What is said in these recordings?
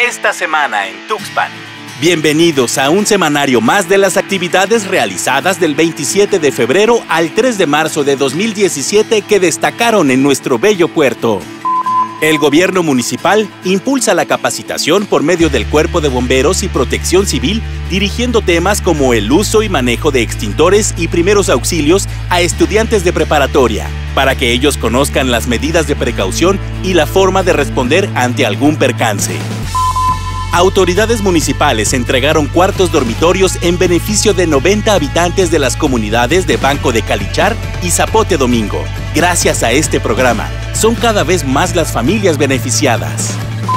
esta semana en Tuxpan. Bienvenidos a un semanario más de las actividades realizadas del 27 de febrero al 3 de marzo de 2017 que destacaron en nuestro bello puerto. El gobierno municipal impulsa la capacitación por medio del Cuerpo de Bomberos y Protección Civil, dirigiendo temas como el uso y manejo de extintores y primeros auxilios a estudiantes de preparatoria, para que ellos conozcan las medidas de precaución y la forma de responder ante algún percance. Autoridades municipales entregaron cuartos dormitorios en beneficio de 90 habitantes de las comunidades de Banco de Calichar y Zapote Domingo. Gracias a este programa, son cada vez más las familias beneficiadas.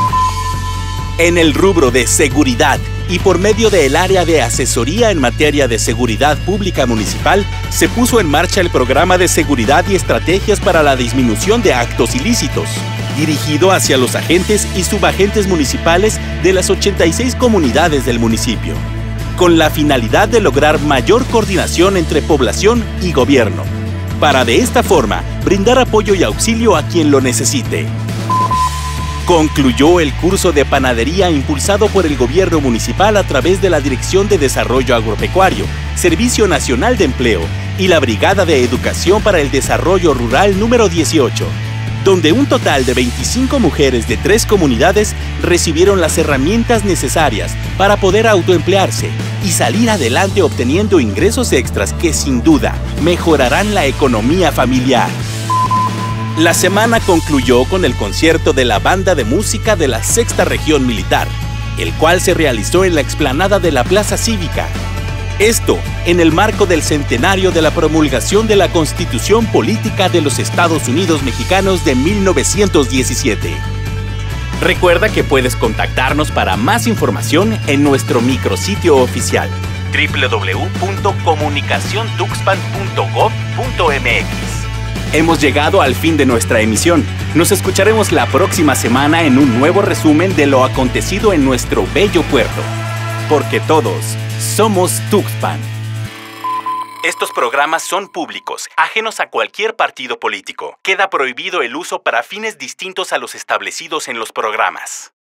En el rubro de seguridad y por medio del área de asesoría en materia de seguridad pública municipal, se puso en marcha el programa de seguridad y estrategias para la disminución de actos ilícitos, dirigido hacia los agentes y subagentes municipales de las 86 comunidades del municipio, con la finalidad de lograr mayor coordinación entre población y gobierno, para de esta forma brindar apoyo y auxilio a quien lo necesite. Concluyó el curso de panadería impulsado por el gobierno municipal a través de la Dirección de Desarrollo Agropecuario, Servicio Nacional de Empleo y la Brigada de Educación para el Desarrollo Rural número 18, donde un total de 25 mujeres de 3 comunidades recibieron las herramientas necesarias para poder autoemplearse y salir adelante obteniendo ingresos extras que sin duda mejorarán la economía familiar. La semana concluyó con el concierto de la Banda de Música de la 6ª Región Militar, el cual se realizó en la explanada de la Plaza Cívica. Esto en el marco del centenario de la promulgación de la Constitución Política de los Estados Unidos Mexicanos de 1917. Recuerda que puedes contactarnos para más información en nuestro micrositio oficial www.comunicaciontuxpan.gov.mx. Hemos llegado al fin de nuestra emisión. Nos escucharemos la próxima semana en un nuevo resumen de lo acontecido en nuestro bello puerto. Porque todos somos Tuxpan. Estos programas son públicos, ajenos a cualquier partido político. Queda prohibido el uso para fines distintos a los establecidos en los programas.